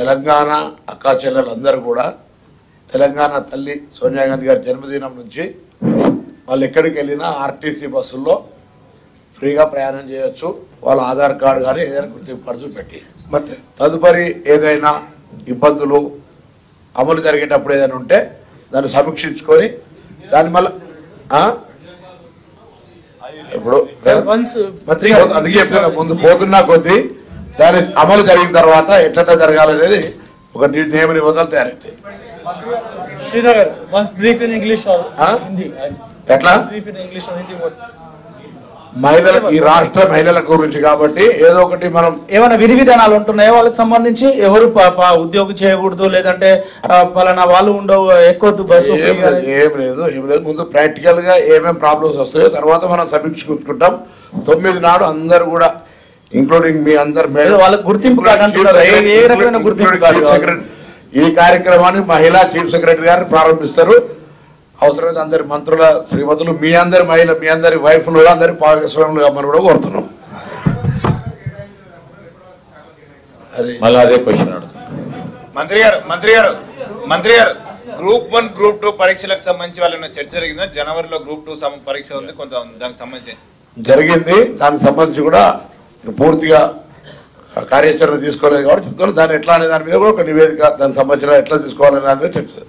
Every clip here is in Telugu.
తెలంగాణ అక్కా చెల్లెలందరూ కూడా తెలంగాణ తల్లి సోనియా గాంధీ గారి జన్మదినం నుంచి వాళ్ళు ఎక్కడికి వెళ్ళినా ఆర్టీసీ బస్సుల్లో ఫ్రీగా ప్రయాణం చేయొచ్చు. వాళ్ళ ఆధార్ కార్డు కానీ ఏదైనా గుర్తింపు కార్డు చూపెట్టి మరి తదుపరి ఏదైనా ఇబ్బందులు అమలు జరిగేటప్పుడు ఏదైనా ఉంటే దాన్ని సమీక్షించుకొని దాని మళ్ళీ ఇప్పుడు మంత్రి అందుకే చెప్పిన ముందు పోతున్నా కొద్దీ దాని అమలు జరిగిన తర్వాత ఎట్లా జరగాలనేది ఒక నియమ నిబంధనలు తయారవుతాయి. Srinagar brief in English or Hindi ఎట్లా brief in English or Hindi మహిళల ఈ రాష్ట్ర మహిళల గురించి కాబట్టి ఏదో ఒకటి మనం ఏమైనా విధి విధానాలు ఉంటున్నాయో వాళ్ళకి సంబంధించి ఎవరు ఉద్యోగం చేయకూడదు లేదంటే పలానా వాళ్ళు ఉండవు ఎక్కువ బస్సు ఏం లేదు ముందు ప్రాక్టికల్ గా ఏమేమి ప్రాబ్లమ్స్ వస్తాయో తర్వాత మనం సమీక్షించుకుంటాం. 9 నాడు అందరు కూడా ఇంక్లూడింగ్ మీ అందరు వాళ్ళకి గుర్తింపు ఈ కార్యక్రమాన్ని మహిళా చీఫ్ సెక్రటరీ గారు ప్రారంభిస్తారు. అవసరమైతే అందరి మంత్రుల శ్రీమతులు మీ అందరి మహిళ మీ అందరి వైఫ్లు అందరి భాగస్వాములుగా మనం కూడా కోరుతున్నాం. మళ్ళీ అదే క్వశ్చన్ మంత్రి గారు గ్రూప్ 1 గ్రూప్ 2 పరీక్షలకు సంబంధించి వాళ్ళ చర్చ జరిగిందా? జనవరిలో గ్రూప్ 2 పరీక్ష ఉంది, కొంత దానికి సంబంధించి జరిగింది. దానికి సంబంధించి కూడా పూర్తిగా కార్యాచరణ తీసుకోలేదు కాబట్టి చెప్తాను. దాన్ని ఎట్లా అనే దాని మీద కూడా ఒక నివేదిక దానికి సంబంధించిన ఎట్లా తీసుకోవాలనే దాని మీద చెప్తారు.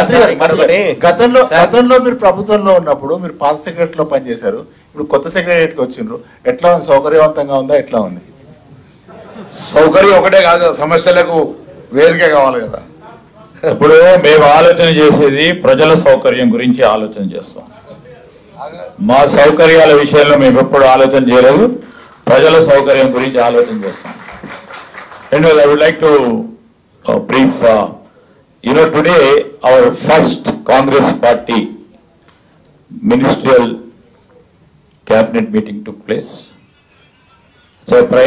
గతంలో మీరు ప్రభుత్వంలో ఉన్నప్పుడు మీరు పాత సెక్రటరీలో పనిచేశారు, ఇప్పుడు కొత్త సెక్రటరీకి వచ్చిండ్రు. ఎట్లా ఉంది? సౌకర్యవంతంగా ఉందా? ఎట్లా ఉంది? సౌకర్యం ఒకటే కాదు, సమస్యలకు వేదిక కావాలి కదా. ఇప్పుడు మేము ఆలోచన చేసేది ప్రజల సౌకర్యం గురించి ఆలోచన చేస్తాం. మా సౌకర్యాల విషయంలో మేము ఎప్పుడు ఆలోచన చేయలేదు, ప్రజల సౌకర్యం గురించి ఆలోచన చేస్తాం. And I would like to brief today our first Congress party ministerial cabinet meeting took place. So